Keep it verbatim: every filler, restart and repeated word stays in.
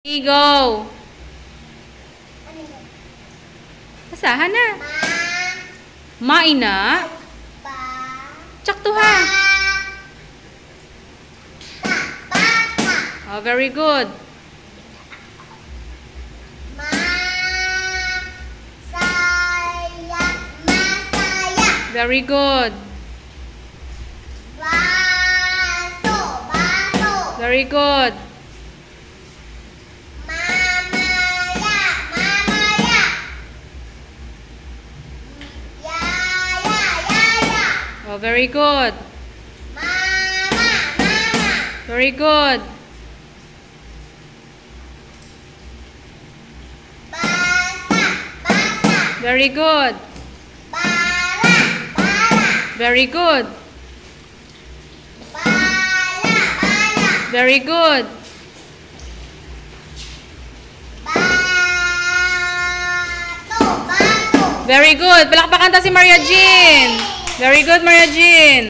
Go. Basahan na. Ma ina. Tsakto ha. Oh, very good. Very good. Very good. Oh, very good. Very good. Very good. Very good. Very good. Very good. Palakpakan ta si Maria Jean. Very good, Maria Jean.